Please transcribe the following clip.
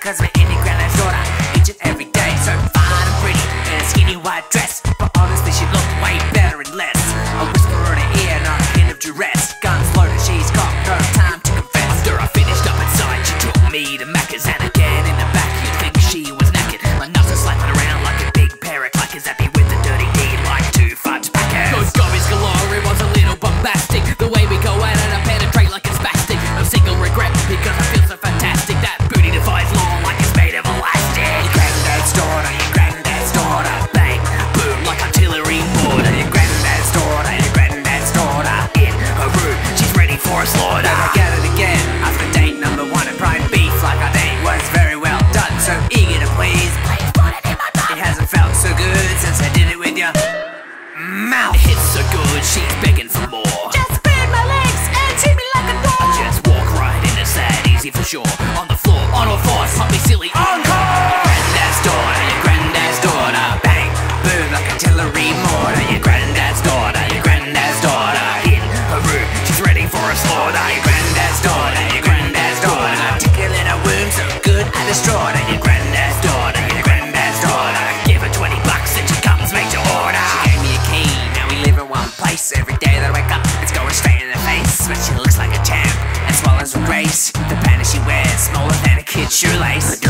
cause I'm an Indian granddad's daughter. Each and every day, so fine and pretty in a skinny white dress. But honestly, she looked way better in less. A whisper in her ear, not a hint of duress. Guns loaded, she's got no time to confess. After I finished up inside, she took me to Macca's, and again in the back, you'd think she was knackered. My nuts are slapping around like a big pair of clackers. Happy with the dirty deed like 2 fudge packers. Good gobbies galore, it was a little bombastic. The way we go at it, I penetrate like it's spastic. No single regret because I feel so fantastic. That booty defies law like it's made of elastic. Your granddad's daughter, your granddad's daughter. Bang, boom like artillery mortar. Your granddad's daughter, your granddad's daughter. In her room, she's ready for a slaughter. Then I get it again after date number 1 and prime beef like I think was very well done. So eager to please, please put it in my mouth. It hasn't felt so good since I did it with your mouth. It hits so good, she's begging for more. Just spread my legs and treat me like a dog. I just walk right into sad, easy for sure. On the floor, on all fours, pump me silly encore. Granddad's daughter, your granddad's daughter. Bang, boom like artillery mortar. Your granddad's daughter, your granddad's daughter. In her room, she's ready for a slaughter. Your granddad's daughter, your granddad's daughter. Tickling her womb so good I destroyed her. Your granddad's daughter, your granddad's daughter. Give her $20 and she comes make to order. She gave me a key, now we live in one place. Every day that I wake up, it's going straight in the face. But she looks like a champ and swallows with grace. The panties she wears smaller than a kid's shoelace.